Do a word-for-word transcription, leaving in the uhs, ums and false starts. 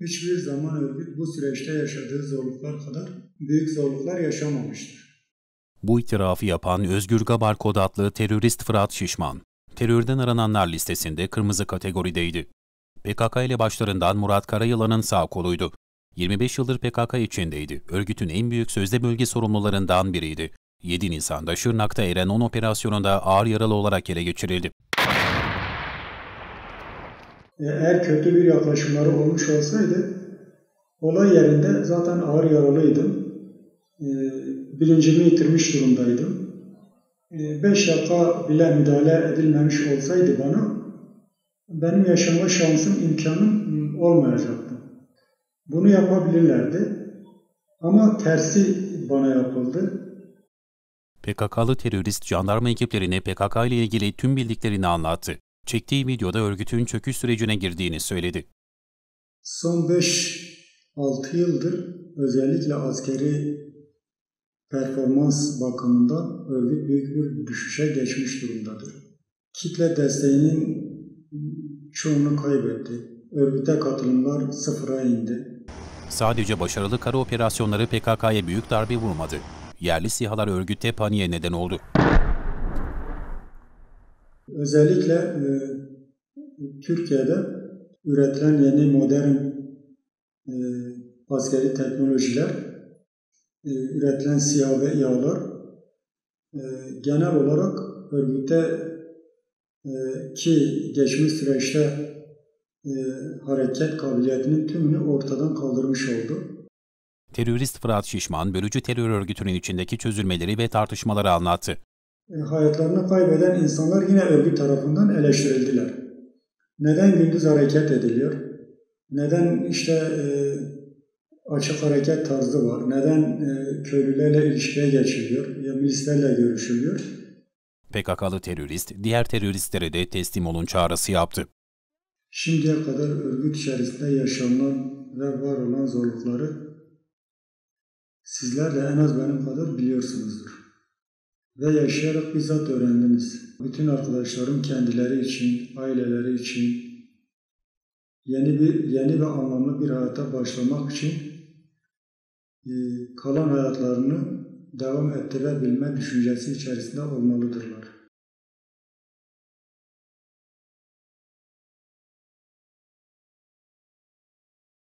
hiçbir zaman örgüt bu süreçte yaşadığı zorluklar kadar büyük zorluklar yaşamamıştır. Bu itirafı yapan Özgür Gabarkod adlı terörist Fırat Şişman, terörden arananlar listesinde kırmızı kategorideydi. P K K ile başlarından Murat Karayılan'ın sağ koluydu. yirmi beş yıldır P K K içindeydi. Örgütün en büyük sözde bölge sorumlularından biriydi. yedi Nisan'da Şırnak'ta Eren on operasyonunda ağır yaralı olarak ele geçirildi. Eğer kötü bir yaklaşımları olmuş olsaydı, olay yerinde zaten ağır yaralıydım. E, bilincimi yitirmiş durumdaydım. E, beş dakika bile müdahale edilmemiş olsaydı bana, benim yaşama şansım, imkanım olmayacaktı. Bunu yapabilirlerdi. Ama tersi bana yapıldı. P K K'lı terörist jandarma ekiplerine P K K ile ilgili tüm bildiklerini anlattı. Çektiği videoda örgütün çöküş sürecine girdiğini söyledi. Son beş altı yıldır özellikle askeri performans bakımından örgüt büyük bir düşüşe geçmiş durumdadır. Kitle desteğinin çoğunu kaybetti. Örgüte katılımlar sıfıra indi. Sadece başarılı kara operasyonları P K K'ya büyük darbe vurmadı. Yerli SİHA'lar örgütte paniğe neden oldu. Özellikle e, Türkiye'de üretilen yeni modern e, askeri teknolojiler, e, üretilen SİHA ve İHA'lar e, genel olarak örgütte e, ki geçmiş süreçte e, hareket kabiliyetinin tümünü ortadan kaldırmış oldu. Terörist Fırat Şişman, bölücü terör örgütünün içindeki çözülmeleri ve tartışmaları anlattı. E, hayatlarını kaybeden insanlar yine örgüt tarafından eleştirildiler. Neden gündüz hareket ediliyor? Neden işte e, açık hareket tarzı var? Neden e, köylülerle ilişkiye geçiliyor? Ya milislerle görüşülüyor? P K K'lı terörist, diğer teröristlere de teslim olun çağrısı yaptı. Şimdiye kadar örgüt içerisinde yaşanan ve var olan zorlukları sizler de en az benim kadar biliyorsunuzdur. Ve yaşayarak bizzat öğrendiniz. Bütün arkadaşlarım kendileri için, aileleri için yeni bir yeni ve anlamlı bir hayata başlamak için e, kalan hayatlarını devam ettirebilme düşüncesi içerisinde olmalıdırlar.